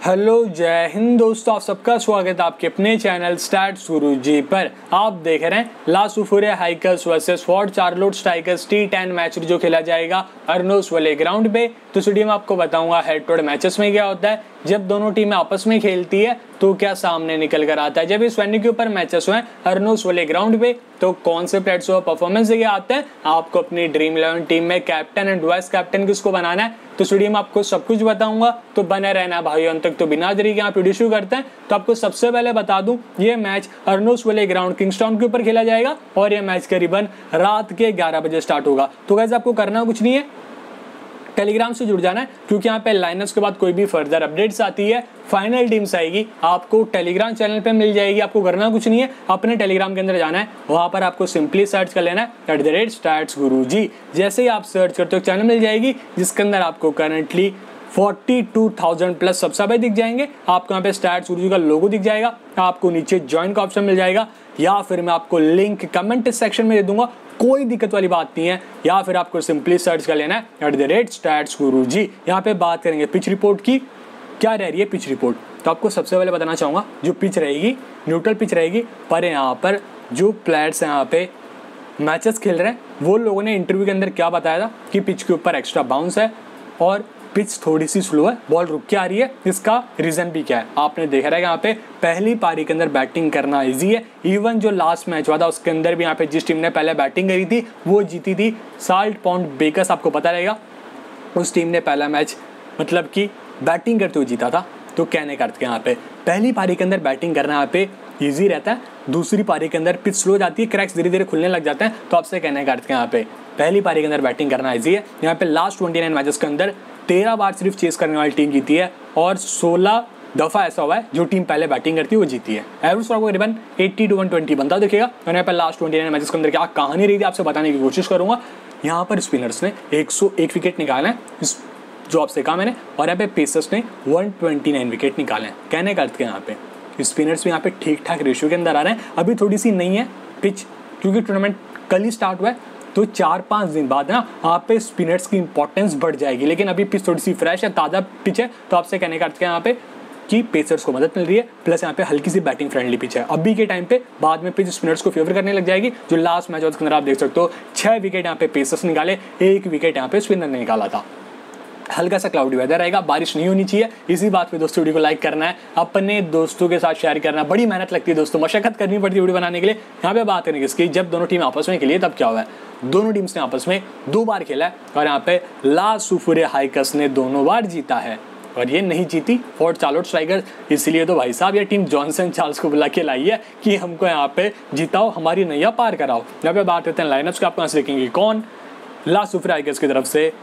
Hello जय हिंद दोस्तों, आप सबका स्वागत है आपके अपने चैनल स्टैट्स गुरुजी पर। आप देख रहे हैं La Soufriere Hikers versus Fort Charlotte Strikers T10 match जो खेला जाएगा अर्नोस वाले ग्राउंड पे। तो इस वीडियो में आपको बताऊंगा हेड टू हेड मैचेस में क्या होता है, जब दोनों टीमें आपस में खेलती है तो क्या सामने निकल कर आता है। जब इस वेन्यू के ऊपर मैचेस हुए अर्नोस वाले ग्राउंड पे तो कौन से प्लेयर्स को परफॉर्मेंस देके आते हैं, आपको अपनी ड्रीम 11 टीम में कैप्टन एंड वाइस कैप्टन किसको बनाना है, तो इस वीडियो में आपको सब कुछ बताऊंगा। तो बने रहना भाई अंत तक। तो बिना देरी के आप वीडियो शुरू करते हैं। तो आपको सबसे पहले बता दूं, ये मैच अर्नोस वाले ग्राउंड किंगस्टाउन के ऊपर खेला जाएगा और ये मैच करीबन रात के 11 बजे स्टार्ट होगा। तो गाइस आपको करना कुछ नहीं है, टेलीग्राम से जुड़ जाना है, क्योंकि यहाँ पे लाइनअप्स के बाद कोई भी फर्दर अपडेट्स आती है, फाइनल टीम्स आएगी, आपको टेलीग्राम चैनल पे मिल जाएगी। आपको करना कुछ नहीं है, अपने टेलीग्राम के अंदर जाना है, वहां पर आपको सिंपली सर्च कर लेना है @StatsGuruji। जैसे ही आप सर्च करते हो चैनल मिल जाएगी, जिसके अंदर आपको करंटली 42,000 प्लस सब्सक्राइबर दिख जाएंगे। आपको यहाँ पे स्टैट्स गुरुजी का लोगो दिख जाएगा, आपको नीचे ज्वाइन का ऑप्शन मिल जाएगा, या फिर मैं आपको लिंक कमेंट सेक्शन में दे दूंगा, कोई दिक्कत वाली बात नहीं है। या फिर आपको सिंपली सर्च कर लेना है @StatsGuruji। यहाँ पे बात करेंगे पिच रिपोर्ट की, क्या रह रही है पिच रिपोर्ट। तो आपको सबसे पहले बताना चाहूँगा, जो पिच रहेगी न्यूट्रल पिच रहेगी, पर यहाँ पर जो प्लेयर्स हैं यहाँ पे मैचेस खेल रहे हैं वो लोगों ने इंटरव्यू के अंदर क्या बताया था कि पिच के ऊपर एक्स्ट्रा बाउंस है और पिच थोड़ी सी स्लो है, बॉल रुक के आ रही है। इसका रीजन भी क्या है, आपने देखा है कि यहाँ पे पहली पारी के अंदर बैटिंग करना इजी है। इवन जो लास्ट मैच हुआ था उसके अंदर भी यहाँ पे जिस टीम ने पहले बैटिंग करी थी वो जीती थी, साल्ट पॉन्ड बेकर्स, आपको पता रहेगा। उस टीम ने पहला मैच मतलब कि बैटिंग करते हुए जीता था। तो कहने का अर्थ यहाँ पे पहली पारी के अंदर बैटिंग करना यहाँ पे ईजी रहता है, दूसरी पारी के अंदर पिच स्लो जाती है, क्रैक्स धीरे धीरे खुलने लग जाते हैं। तो आपसे कहने का अर्थ यहाँ पे पहली पारी के अंदर बैटिंग करना ईजी है। यहाँ पे लास्ट 29 मैचेस के अंदर 13 बार सिर्फ चेस करने वाली टीम जीती है और 16 दफ़ा ऐसा हुआ है जो टीम पहले बैटिंग करती है वो जीती है। एवरेज स्कोर करीबन 80 to 120 बनता देखिएगा। मैंने यहाँ पे लास्ट 29 मैचेस के अंदर क्या कहानी रही थी आपसे बताने की कोशिश करूंगा। यहाँ पर स्पिनर्स ने 101 विकेट निकाले हैं, जो आपसे कहा मैंने, और यहाँ पे पेसर्स ने 129 विकेट निकाले हैं। कहने का अर्थ यहाँ पे स्पिनर्स भी यहाँ पे ठीक ठाक रेशियो के अंदर आ रहे हैं। अभी थोड़ी सी नहीं है पिच, क्योंकि टूर्नामेंट कल ही स्टार्ट हुआ है, तो 4-5 दिन बाद ना आप पे स्पिनर्स की इंपॉर्टेंस बढ़ जाएगी। लेकिन अभी पिच थोड़ी सी फ्रेश है, ताज़ा पिच है। तो आपसे कहने का अर्थ क्या यहाँ पे कि पेसर्स को मदद मिल रही है, प्लस यहाँ पे हल्की सी बैटिंग फ्रेंडली पिच है अभी के टाइम पे। बाद में पिच स्पिनर्स को फेवर करने लग जाएगी। जो लास्ट मैच उसके अंदर आप देख सकते हो 6 विकेट यहाँ पे पेसर्स निकाले, 1 विकेट यहाँ पे स्पिनर ने निकाला था। हल्का सा क्लाउडी वेदर रहेगा, बारिश नहीं होनी चाहिए। इसी बात पे दोस्तों वीडियो को लाइक करना है, अपने दोस्तों के साथ शेयर करना है। बड़ी मेहनत लगती है दोस्तों, मशक्कत करनी पड़ती है वीडियो बनाने के लिए। यहाँ पे बात करेंगे इसकी, जब दोनों टीम आपस में खेली तब क्या हुआ है। दोनों टीम्स ने आपस में 2 बार खेला है और यहाँ पे ला सुफुरिया हाइकर्स ने दोनों बार जीता है और ये नहीं जीती फोर्ट चार्लोट स्ट्राइकर्स। इसलिए तो भाई साहब ये टीम जॉनसन चार्ल्स को बुला के लाई है कि हमको यहाँ पे जिताओ, हमारी नैया पार कराओ। यहाँ पे बात करते हैं लाइनअप्स का, आपको यहाँ से देखेंगे कौन। ला सुफुरिया हाइकर्स की तरफ से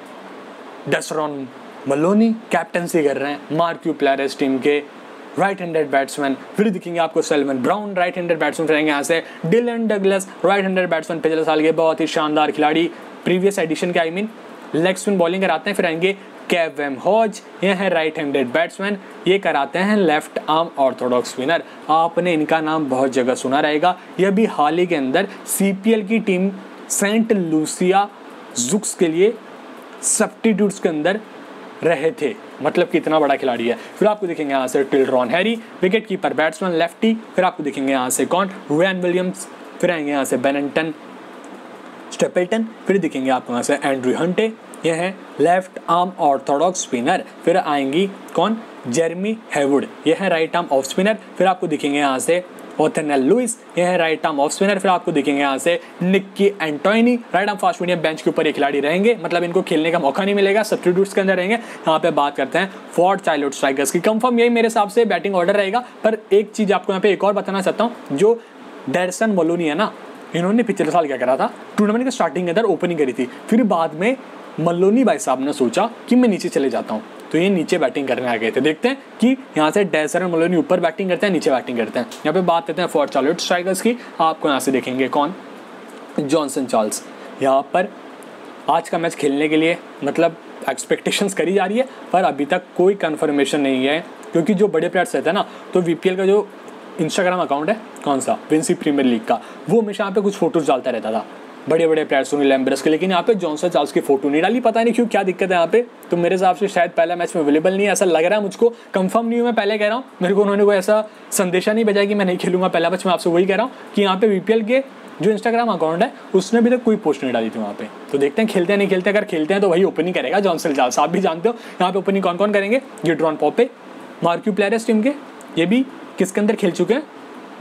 डेसरॉन मलोनी कैप्टनसी कर रहे हैं, मार्क्यू प्लेयर इस टीम के राइट हैंडेड बैट्समैन। फिर दिखेंगे आपको Salmon Browne right handed batsman रहेंगे यहाँ से। Dillon Douglas right handed batsman, पिछले साल के बहुत ही शानदार खिलाड़ी, प्रीवियस एडिशन के लेग स्पिन बॉलिंग कराते हैं। फिर आएंगे केविन हॉज, ये है राइट हैंडेड बैट्समैन, ये कराते हैं लेफ्ट आर्म ऑर्थोडॉक्स स्पिनर। आपने इनका नाम बहुत जगह सुना रहेगा। यह भी हाल ही के अंदर CPL की टीम सेंट लूसिया जुक्स के लिए सब्स्टिट्यूट्स के अंदर रहे थे, मतलब कि इतना बड़ा खिलाड़ी है। फिर आपको दिखेंगे यहाँ से Tilron Harry, wicket keeper batsman lefty. फिर आपको दिखेंगे यहाँ से कौन, रैन विलियम्स। फिर आएंगे यहाँ से बेनेंटन स्टेपल्टन। फिर दिखेंगे आपको यहाँ से एंड्रू हंटे, ये है लेफ्ट आर्म ऑर्थोडॉक्स स्पिनर। फिर आएंगी कौन, जेरेमी हेवुड, ये है राइट आर्म ऑफ स्पिनर। फिर आपको दिखेंगे यहाँ से ओथेनेल लुइस, ये है राइट आर्म ऑफ स्पिनर। फिर आपको दिखेंगे यहाँ से Nicky Antoine, right arm fast medium. Bench के ऊपर ये खिलाड़ी रहेंगे, मतलब इनको खेलने का मौका नहीं मिलेगा, सब्स्टिट्यूट्स के अंदर रहेंगे। यहाँ पे बात करते हैं फोर्ट चार्लोट स्ट्राइकर्स की। कंफर्म यही मेरे हिसाब से बैटिंग ऑर्डर रहेगा। पर एक चीज़ आपको यहाँ पे एक और बताना चाहता हूँ, जो डेरसन मलोनी है ना, इन्होंने पिछले साल क्या करा था, टूर्नामेंट के स्टार्टिंग के अंदर ओपनिंग करी थी। फिर बाद में मलोनी भाई साहब ने सोचा कि मैं नीचे चले जाता हूँ, तो ये नीचे बैटिंग करने आ गए थे। देखते हैं कि यहाँ से डेसर और मलोनी ऊपर बैटिंग करते हैं, नीचे बैटिंग करते हैं। यहाँ पे बात करते हैं फोर्ट चार्लोट स्ट्राइकर्स की। आपको यहाँ से देखेंगे कौन, जॉनसन चार्ल्स। यहाँ पर आज का मैच खेलने के लिए मतलब एक्सपेक्टेशंस करी जा रही है, पर अभी तक कोई कन्फर्मेशन नहीं है, क्योंकि जो बड़े प्लेयर्स रहते हैं ना, तो VPL का जो इंस्टाग्राम अकाउंट है कौन सा, विंसी प्रीमियर लीग का, वो हमेशा यहाँ पे कुछ फोटोज डालता रहता था। बड़े बड़े प्लेयर्स सुनील लैम्ब्रेस के, लेकिन यहाँ पे जॉनसन चार्ल्स की फोटो नहीं डाली, पता नहीं क्यों, क्या दिक्कत है यहाँ पे। तो मेरे हिसाब से शायद पहला मैच में अवेलेबल नहीं है, ऐसा लग रहा है मुझको, कंफर्म नहीं हूँ, मैं पहले कह रहा हूँ, मेरे को उन्होंने कोई ऐसा संदेशा नहीं भेजा कि मैं नहीं खेलूंगा पहला मैच। मैं आपसे वही कह रहा हूँ कि यहाँ पे VPL के जो इंस्टाग्राम अकाउंट है उसने अभी तक कोई पोस्ट नहीं डाली थी वहाँ पे। तो देखते हैं खेलते हैं नहीं खेलते, अगर खेलते हैं तो वही ओपनिंग करेगा जॉनसन चार्ल्स। आप भी जानते हो यहाँ पे ओपनिंग कौन कौन करेंगे, गिड्रॉन पॉपे, मार्क्यू प्लेयर है इस टीम के, ये भी किसके अंदर खेल चुके हैं,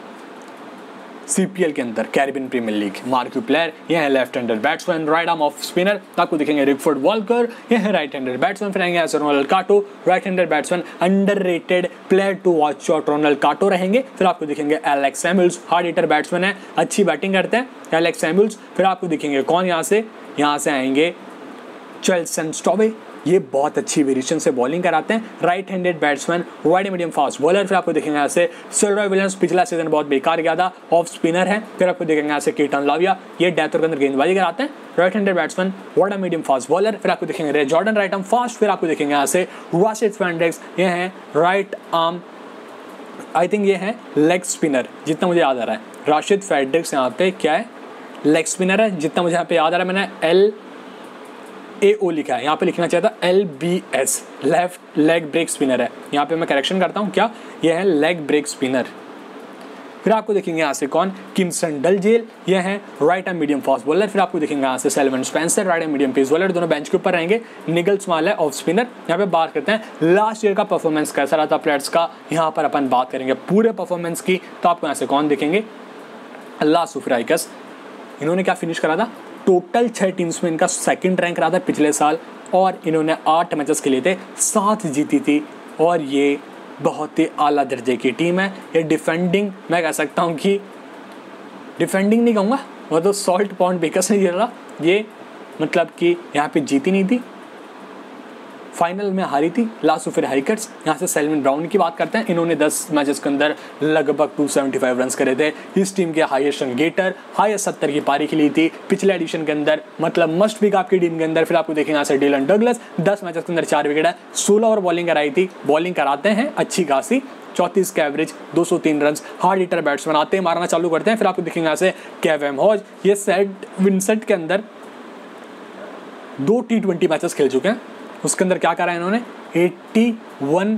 CPL के अंदर, Caribbean Premier League. Marquee player ये है left hander batsman, right arm off spinner, आपको दिखेंगे रिकफोर्ड वॉल्कर, ये है राइट हैंडर बैट्समैन। फिर आएंगे Ronald Cato, right hander batsman, underrated player to watch out Ronald Cato रहेंगे। फिर आपको दिखेंगे Alex Samuels, hard hitter batsman है, अच्छी बैटिंग करते हैं एलेक्स सैमुअल्स। फिर आपको दिखेंगे कौन यहाँ से आएंगे चेल्सन स्टॉवे, ये बहुत अच्छी वेरिएशन से बॉलिंग कराते हैं, right handed batsman, wide medium fast bowler. फिर आपको देखेंगे यहाँ से सिल्वर विलियम्स, पिछला सीजन बहुत बेकार गया था, ऑफ स्पिनर है। फिर आपको देखेंगे यहाँ से कीटन लाविया, ये डेथ के अंदर गेंदबाजी कराते हैं, right handed batsman, wide medium fast bowler. फिर आपको देखेंगे रे जॉर्डन, राइट आर्म फास्ट। फिर आपको देखेंगे यहाँ से राशिद फैंड्रिक्स, ये हैं राइट आर्म, आई थिंक ये है लेग स्पिनर जितना मुझे याद आ रहा है। राशिद फैंड्रिक्स यहाँ पे क्या है, लेग स्पिनर है जितना मुझे यहाँ पे याद आ रहा है। मैंने LAO लिखा है, यहाँ पे लिखना चाहिए था LBS, left leg break spinner है। यहाँ पे मैं करेक्शन करता हूँ, क्या ये है लेग ब्रेक स्पिनर। फिर आपको देखेंगे यहाँ से कौन, किमसन डलजेल, ये है right arm medium fast bowler. फिर आपको देखेंगे यहाँ से Selvan Spencer, right arm medium pace bowler, दोनों बेंच के ऊपर रहेंगे। निगल स्मॉल है ऑफ स्पिनर। यहाँ पे बात करते हैं लास्ट ईयर का परफॉर्मेंस कैसा रहा था प्लेयर्स का, यहाँ पर अपन बात करेंगे पूरे परफॉर्मेंस की। तो आपको यहाँ से कौन दिखेंगे, लास सुफराइकस, इन्होंने क्या फिनिश करा था, टोटल 6 टीम्स में इनका सेकंड रैंक रहा था पिछले साल, और इन्होंने 8 मैचेस खेले थे, 7 जीती थी, और ये बहुत ही आला दर्जे की टीम है। ये डिफेंडिंग, मैं कह सकता हूँ कि डिफेंडिंग नहीं कहूँगा, वो तो सॉल्ट पॉइंट बेकर्स नहीं खेला, ये मतलब कि यहाँ पे जीती नहीं थी, फाइनल में हारी थी लास्ट फिर हाइकर्स। यहाँ से सेल्विन ब्राउन की बात करते हैं, इन्होंने 10 मैचेस के अंदर लगभग 275 रन करे थे। इस टीम के हाईएस्ट रन गेटर, हाईएस्ट 70 की पारी खेली थी पिछले एडिशन के अंदर, मतलब मस्ट पिक आपकी टीम के अंदर। फिर आपको देखेंगे यहाँ से डिलन डगलस, 10 मैचेस के अंदर 4 विकेट है, 16 ओवर बॉलिंग कराई थी, बॉलिंग कराते हैं अच्छी खासी, 34 का average, 203 run, hard hitter batsman, आते हैं मारना चालू करते हैं। फिर आपको दिखेंगे यहाँ से केविन हॉज, ये सेंट विंसेंट के अंदर 2 T20 मैचेस खेल चुके हैं, उसके अंदर क्या करा है इन्होंने, 81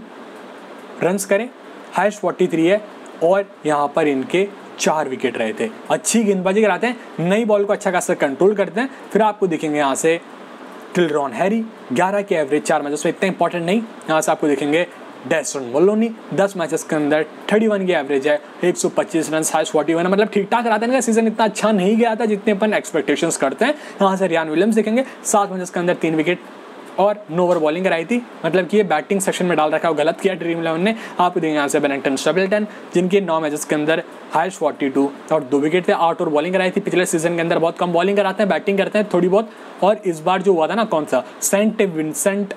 रन्स करे, हाईएस्ट 43 है, और यहाँ पर इनके 4 विकेट रहे थे। अच्छी गेंदबाजी कराते हैं, नई बॉल को अच्छा खासा कंट्रोल करते हैं। फिर आपको दिखेंगे यहाँ से किलरॉन हैरी, 11 के एवरेज, 4 मैचेस में, इतने इंपॉर्टेंट नहीं। यहाँ से आपको दिखेंगे डेसन मोलोनी, 10 मैचेस के अंदर 31 की एवरेज है, 125 रन, हाईएस्ट 41 है, मतलब ठीक ठाक रहता है। इनका सीजन इतना अच्छा नहीं गया था जितने अपन एक्सपेक्टेशंस करते हैं। यहाँ से रियान विलियम्स दिखेंगे, 7 मैचेस के अंदर 3 विकेट और 9 ओवर बॉलिंग कराई थी, मतलब कि ये बैटिंग सेक्शन में डाल रखा है, गलत किया ड्रीम 11 ने। आपको देंगे यहाँ से बेनिंगटन स्टेपल्टन, जिनके 9 मैचेस के अंदर हाईएस्ट 42 और 2 विकेट थे, 8 ओवर बॉलिंग कराई थी। पिछले सीजन के अंदर बहुत कम बॉलिंग कराते हैं, बैटिंग करते हैं थोड़ी बहुत। और इस बार जो हुआ था ना, कौन सा सेंट विंसेंट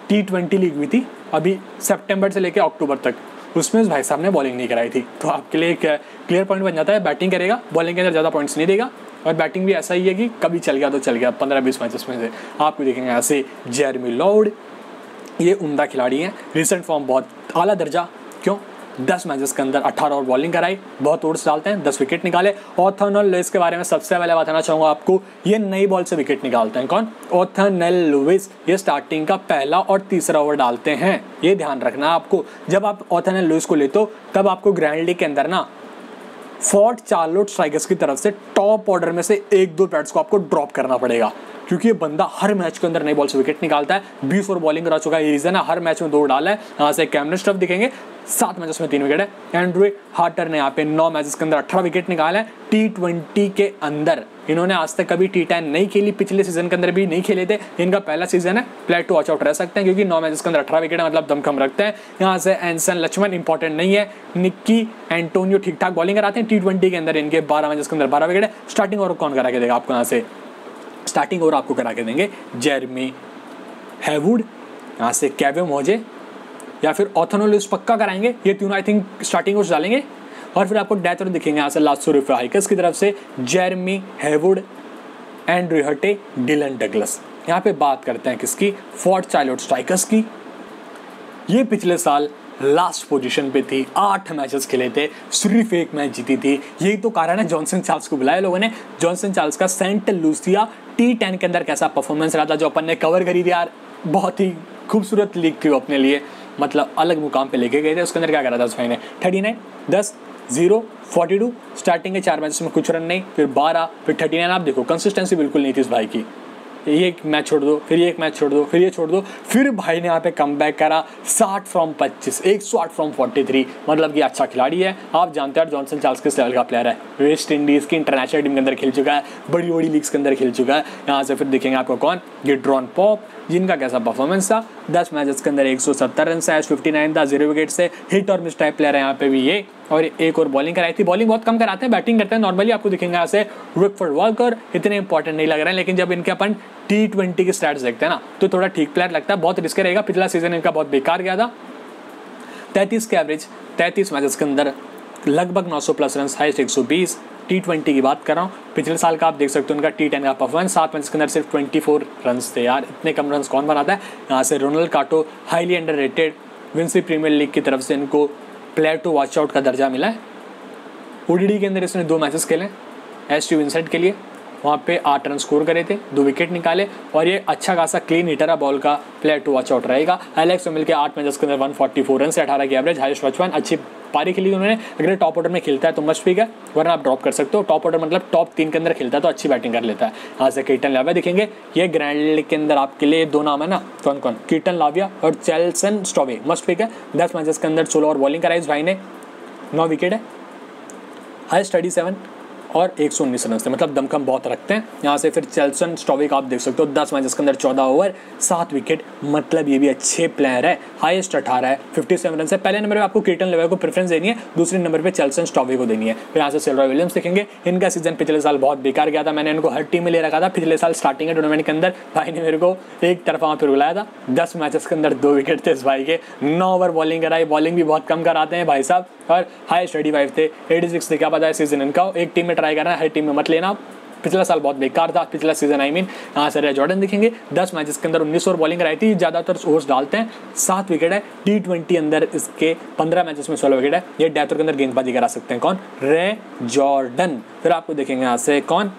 T20 लीग हुई थी अभी सितंबर से लेकर अक्टूबर तक, उसमें उस भाई साहब ने बॉलिंग नहीं कराई थी। तो आपके लिए एक क्लियर पॉइंट बन जाता है, बैटिंग करेगा, बॉलिंग के अंदर ज़्यादा पॉइंट्स नहीं देगा। और बैटिंग भी ऐसा ही है कि कभी चल गया तो चल गया, 15-20 मैचेस में से। आपको देखेंगे ऐसे जेरेमी लॉर्ड, ये उम्दा खिलाड़ी हैं, रिसेंट फॉर्म बहुत आला दर्जा, क्यों 10 मैचेस के अंदर 18 ओवर बॉलिंग कराई, बहुत ओवर्स डालते हैं, 10 विकेट निकाले। ऑथरनेल लुइस के बारे में सबसे पहले बताना चाहूँगा आपको, ये नई बॉल से विकेट निकालते हैं। कौन, ऑथरनेल लुइस, ये स्टार्टिंग का पहला और तीसरा ओवर डालते हैं, ये ध्यान रखना आपको। जब आप ऑथरनेल लुइस को लेते हो तब आपको ग्रैंड लीग के अंदर ना फोर्ट चार्लोट स्ट्राइकर्स की तरफ से टॉप ऑर्डर में से 1-2 बैट्स को आपको ड्रॉप करना पड़ेगा, क्योंकि ये बंदा हर मैच के अंदर नई बॉल से विकेट निकालता है। 20 ओवर बॉलिंग करा चुका है, ये रीजन है, हर मैच में 2 डाला है। यहाँ से कैमरन स्टफ दिखेंगे, 7 मैचेस में 3 विकेट है। एंड्रू हार्टर ने यहाँ पे 9 मैचेस के अंदर 18 विकेट निकाला है। T20 के अंदर इन्होंने आज तक कभी T10 नहीं खेली, पिछले सीजन के अंदर भी नहीं खेले थे, इनका पहला सीजन है। प्लेयर टू वॉच आउट रह सकते हैं, क्योंकि 9 मैचेस के अंदर 18 विकेट है, मतलब दमखम रखते हैं। यहाँ से एंसन लक्ष्मण इंपॉर्टेंट नहीं है, निक्की एंटोनियो ठीक ठाक बॉलिंग कराते हैं। T20 के अंदर इनके 12 मैचेस के अंदर 12 विकेट है। स्टार्टिंग ओवर कौन करा के देगा आपको, यहाँ से स्टार्टिंग ओवर आपको करा के देंगे जेरेमी हैवुड, यहाँ से केविन हॉजे या फिर ऑथरनेल लुइस पक्का कराएंगे, ये तीनों आई थिंक स्टार्टिंग ओवर्स डालेंगे। और फिर आपको डेथ ओवर दिखेंगे यहाँ से लास्ट हाइकर्स की तरफ से Jeremy Haywood, Andrew Hutte, Dillon Douglas. यहाँ पे बात करते हैं किसकी, फोर्ट चार्लोट स्ट्राइकर्स की। ये पिछले साल लास्ट पोजीशन पे थी, 8 मैचेस खेले थे, सिर्फ 1 मैच जीती थी। यही तो कारण है जॉनसन चार्ल्स को बुलाया लोगों ने। जॉनसन चार्ल्स का सेंट लूसिया T10 के अंदर कैसा परफॉर्मेंस रहा था जो अपन ने कवर करी थी यार, बहुत ही खूबसूरत लीग थी वो अपने लिए, मतलब अलग मुकाम पे लेके गए थे। उसके अंदर क्या करा था उस भाई ने, 39, 10, 0, 42, स्टार्टिंग के 4 मैचेस में कुछ रन नहीं, फिर 12, फिर 39। आप देखो कंसिस्टेंसी बिल्कुल नहीं थी इस भाई की, ये एक मैच छोड़ दो, फिर ये एक मैच छोड़ दो, फिर ये छोड़ दो, फिर भाई ने यहाँ पे कमबैक करा 60 फ्रॉम 25, 108 फ्रॉम 43। मतलब कि अच्छा खिलाड़ी है। आप जानते हैं जॉनसन चार्ल्स किस लेवल का प्लेयर है, वेस्ट इंडीज़ की इंटरनेशनल टीम के अंदर खेल चुका है, बड़ी बड़ी लीग्स के अंदर खेल चुका है। यहाँ से फिर देखेंगे आपको कौन, गिड्रॉन पॉप, जिनका कैसा परफॉर्मेंस था, 10 मैचेस के अंदर 170 रन से 59 था, 0 विकेट से, हिट और मिस टाइप प्लेयर है यहाँ पे भी ये। और एक और बॉलिंग कराई थी, बॉलिंग बहुत कम कराते हैं, बैटिंग करते हैं नॉर्मली। आपको दिखेंगे यहाँ से रिकफोर्ड वॉकर इतने इंपॉर्टेंट नहीं लग रहे हैं, लेकिन जब इनके अपन T20 के स्टैट्स देखते हैं ना तो थोड़ा ठीक प्लेयर लगता है, बहुत रिस्क रहेगा। पिछला सीजन इनका बहुत बेकार गया था, 33 के एवरेज, 33 मैचेस के अंदर लगभग 900 प्लस रन, हाइस्ट 120। T20 की बात कर रहा हूँ, पिछले साल का आप देख सकते हो उनका T10 का परफॉर्मेंस, 7 मैच के अंदर सिर्फ 24 रन थे यार, इतने कम रन कौन बनाता है। यहाँ से Ronald Cato highly underrated, Vincy Premier League की तरफ से इनको प्लेयर टू वॉच आउट का दर्जा मिला है। ODI के अंदर इसने 2 मैचेस खेले ST विंसेंट के लिए, वहाँ पे 8 रन स्कोर करे थे, 2 विकेट निकाले, और ये अच्छा खासा क्लीन हिटर है, बॉल का प्लेयर टू वॉच आउट रहेगा। एलेक्स मिल के 8 मैचेस के अंदर 144 रन से 18 की एवरेज, हाईएस्ट 55, अच्छी पारी खेली उन्होंने। अगर टॉप ऑर्डर में खेलता है तो मस्ट पिक है, वरना आप ड्रॉप कर सकते हो। टॉप ऑर्डर मतलब टॉप 3 के अंदर खेलता है तो अच्छी बैटिंग कर लेता है। यहाँ से कीटन लाविया दिखेंगे, ये ग्रैंड लीग के अंदर आपके लिए 2 नाम है ना, कौन कौन, कीटन लाविया और चेल्सन स्टॉवे, मस्ट पिक है। 10 मैचेस के अंदर 16 और बॉलिंग कराई इस भाई ने, 9 विकेट है, हाईएस्ट 37 और 119 रन से, मतलब दमखम बहुत रखते हैं। यहाँ से फिर चेल्सन स्टॉविक आप देख सकते हो, 10 मैचेस के अंदर 14 ओवर, 7 विकेट, मतलब ये भी अच्छे प्लेयर है। हाईएस्ट 18 है, 57 रन से। पहले नंबर पे आपको कीटन लेवर को प्रेफरेंस देनी है, दूसरे नंबर पे चेल्सन स्टॉविक को देनी है। फिर यहाँ से सिल्वर विलियम्स दिखेंगे, इनका सीजन पिछले साल बहुत बेकार गया था, मैंने इनको हर टीम में ले रखा था। पिछले साल स्टार्टिंग के टूर्नामेंट के अंदर भाई ने मेरे को एक तरफा वहाँ पर बुलाया था, 10 मैचेस के अंदर 2 विकेट थे इस भाई के, 9 ओवर बॉलिंग कराई, बॉलिंग भी बहुत कम कराते हैं भाई साहब, और हाईएस्ट 85 थे, 86 थे। क्या पता है सीजन इनका, एक टीम में ट्राई करना है, हर टीम में मत लेना, पिछला साल बहुत बेकार था, पिछला सीजन आई मीन। यहाँ से रे जॉर्डन दिखेंगे, 10 मैचेस के अंदर 19 ओवर बॉलिंग कराई थी, ज़्यादातर ओवर्स डालते हैं, 7 विकेट है। T20 अंदर इसके 15 मैचेस में 16 विकेट है। ये डेथ के अंदर गेंदबाजी करा सकते हैं, कौन, रे जॉर्डन। फिर आपको देखेंगे यहाँ से कौन,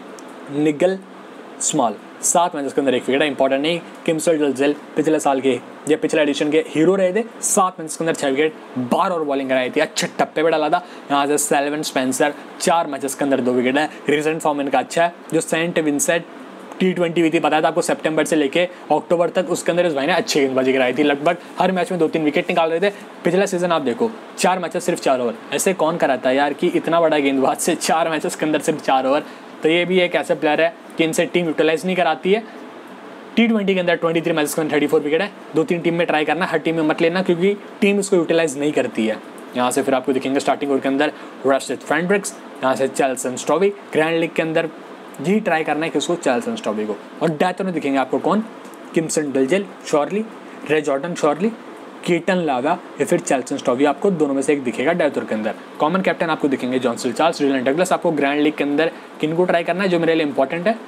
निगल स्मॉल, 7 मैचेस के अंदर 1 विकेट है, इंपॉर्टेंट नहीं। किम्सल डलजेल पिछले साल के या पिछले एडिशन के हीरो रहे थे, 7 मैचेस के अंदर 6 विकेट, 12 और बॉलिंग कराई थी, अच्छे टप्पे पे डाला था। यहाँ से सेल्वन स्पेंसर 4 मैचेस के अंदर 2 विकेट है, रिसेंट फॉर्म इनका अच्छा है। जो सेंट विंसेंट T20 हुई थी, बताया था आपको सितंबर से लेके अक्टूबर तक, उसके अंदर इस भाई ने अच्छी गेंदबाजी कराई थी, लगभग हर मैच में 2-3 विकेट निकाल रहे थे। पिछला सीजन आप देखो, 4 मैचेस सिर्फ 4 ओवर, ऐसे कौन कराता है यार कि इतना बड़ा गेंदबाज से 4 मैचेस के अंदर सिर्फ 4 ओवर। तो ये भी एक ऐसा प्लेयर है कि इनसे टीम यूटिलाइज नहीं कराती है। T20 के अंदर 23 मैचेस के अंदर 34 विकेट है, 2-3 टीम में ट्राई करना, हर टीम में मत लेना क्योंकि टीम इसको यूटिलाइज नहीं करती है। यहाँ से फिर आपको दिखेंगे स्टार्टिंग ओवर के अंदर रशिद फ्रेंड्रिक्स, यहाँ से चेल्सन स्टॉवी, ग्रैंड लीग के अंदर यही ट्राई करना है किसको, चेल्सन स्टॉवी को। और डेथ में दिखेंगे आपको कौन, Kimson Dalziel surely, Ray Jordan surely, Keaton Lavia या फिर चेल्सन स्टॉवी, आपको दोनों में से एक दिखेगा डेथ के अंदर। कॉमन कैप्टन आपको दिखेंगे जॉनसन चार्ल्स, डिलन डगलस। आपको ग्रैंड लीग के अंदर किनको ट्राई करना है जो मेरे लिए इंपॉर्टेंट है,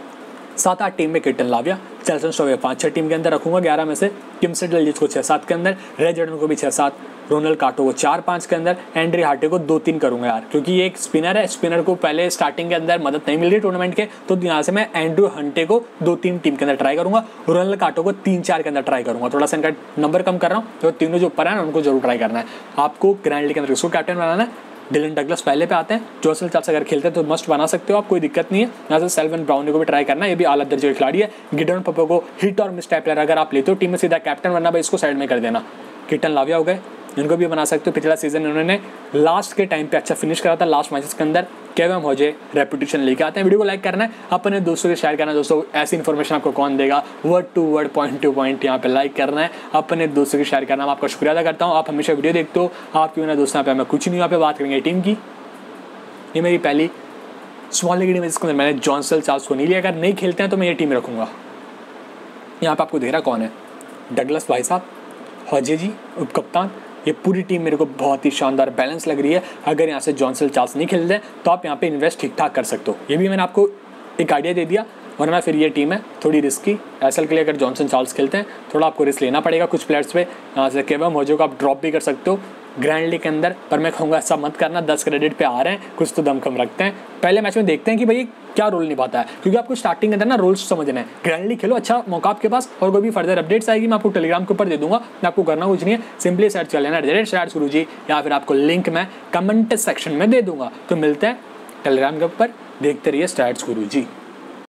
7-8 टीम में कीटन लाविया, चेल्सन स्टॉवी 5-6 टीम के अंदर रखूंगा, 11 में से किम्सन डलजेल को 6-7 के अंदर, रे जॉर्डन को भी 6-7, रोनाल्ड काटो को 4-5 के अंदर, एंड्री हार्टे को 2-3 करूंगा यार, क्योंकि ये एक स्पिनर है, स्पिनर को पहले स्टार्टिंग के अंदर मदद नहीं मिल रही टूर्नामेंट के, तो यहाँ से मैं एंड्रू हंटे को 2-3 टीम के अंदर ट्राई करूंगा, रोनाल्ड काटो को 3-4 के अंदर ट्राई करूंगा। थोड़ा सा इनका नंबर कम कर रहा हूँ, तो तीनों जो ऊपर है ना उनको जरूर ट्राई करना है। आपको ग्रैंड लीग के अंदर किसको कैप्टन बनाना है, डिलन डगलस पहले पे आते हैं, जॉनसन चार्ल्स अगर खेलते हैं तो मस्ट बना सकते हो आप, कोई दिक्कत नहीं है। यहाँ से सेल्वन ब्राउनी को भी ट्राई करना है, ये भी आला दर्जे का खिलाड़ी है। गिडन पप्पो को हिट और मिस टाइप प्लेयर अगर आप लेते हो टीम में सीधा कैप्टन, वरना भाई इसको साइड में कर देना। कीटन लाविया हो गए, इनको भी बना सकते हो। पिछला सीजन उन्होंने लास्ट के टाइम पे अच्छा फिनिश करा था, लास्ट मैचेस के अंदर केवम होजे रेपुटेशन लेके आते हैं। वीडियो को लाइक करना है, अपने दोस्तों के शेयर करना है। दोस्तों ऐसी इन्फॉर्मेशन आपको कौन देगा, word to word, point to point यहाँ पे लाइक करना है, अपने दोस्तों के शेयर करना। मैं आपका शुक्रिया अदा करता हूँ, आप हमेशा वीडियो देखते हो। आपकी वजह दोस्तों यहाँ पे मैं कुछ नहीं, यहाँ पे बात करेंगे टीम की। ये मेरी पहली स्मॉल लीग टीम है जिसके अंदर मैंने जॉनसन चार्ल्स को नहीं लिया, अगर नहीं खेलते हैं तो मैं ये टीम रखूँगा। यहाँ पे आपको देख रहा कौन है, डगलस भाई साहब, हजे जी उप कप्तान, ये पूरी टीम मेरे को बहुत ही शानदार बैलेंस लग रही है। अगर यहाँ से जॉनसन चार्ल्स नहीं खेलते हैं तो आप यहाँ पे इन्वेस्ट ठीक ठाक कर सकते हो। ये भी मैंने आपको एक आइडिया दे दिया, वरना फिर ये टीम है थोड़ी रिस्की। एसएल के लिए अगर जॉनसन चार्ल्स खेलते हैं थोड़ा आपको रिस्क लेना पड़ेगा कुछ प्लेयर्स पे। यहाँ से केवम होजो को आप ड्रॉप भी कर सकते हो ग्रैंड लीग के अंदर, पर मैं कहूँगा ऐसा मत करना। 10 क्रेडिट पे आ रहे हैं, कुछ तो दमखम रखते हैं। पहले मैच में देखते हैं कि भाई क्या रोल निभाता है, क्योंकि आपको स्टार्टिंग के अंदर ना रोल्स समझना है। ग्रैंड लीग खेलो, अच्छा मौका आपके पास। और कोई भी फर्दर अपडेट्स आएगी मैं आपको टेलीग्राम के ऊपर दे दूंगा, आपको करना कुछ नहीं है, सिंपली सर्च कर लेना स्टैट्स गुरुजी, या फिर आपको लिंक मैं कमेंट सेक्शन में दे दूंगा। तो मिलते हैं टेलीग्राम के ऊपर, देखते रहिए स्टैट्स गुरुजी।